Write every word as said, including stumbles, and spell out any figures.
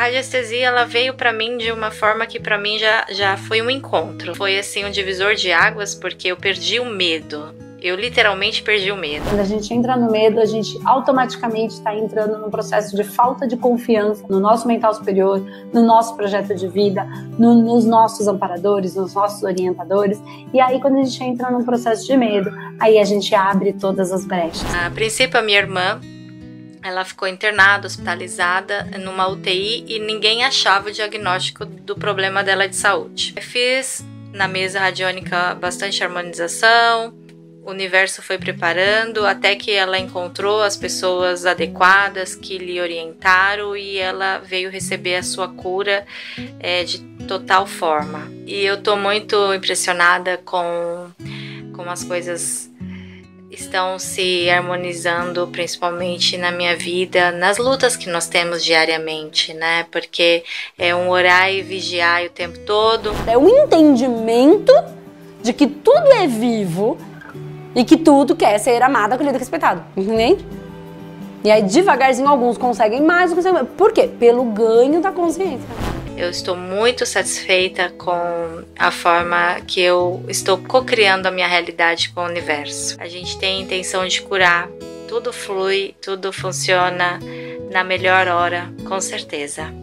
radiestesia, ela veio pra mim de uma forma que pra mim já, já foi um encontro. Foi assim um divisor de águas, porque eu perdi o medo. Eu literalmente perdi o medo. Quando a gente entra no medo, a gente automaticamente está entrando num processo de falta de confiança no nosso mental superior, no nosso projeto de vida, no, nos nossos amparadores, nos nossos orientadores. E aí, quando a gente entra num processo de medo, aí a gente abre todas as brechas. A princípio, a minha irmã, ela ficou internada, hospitalizada numa U T I e ninguém achava o diagnóstico do problema dela de saúde. Eu fiz na mesa radiônica bastante harmonização. O universo foi preparando até que ela encontrou as pessoas adequadas que lhe orientaram e ela veio receber a sua cura é, de total forma. E eu tô muito impressionada com como as coisas estão se harmonizando, principalmente na minha vida, nas lutas que nós temos diariamente, né? Porque é um orar e vigiar o tempo todo. É um entendimento de que tudo é vivo e que tudo quer ser amado, acolhido e respeitado, entende? E aí, devagarzinho, alguns conseguem mais, outros conseguem mais. Por quê? Pelo ganho da consciência. Eu estou muito satisfeita com a forma que eu estou co-criando a minha realidade com o universo. A gente tem a intenção de curar, tudo flui, tudo funciona na melhor hora, com certeza.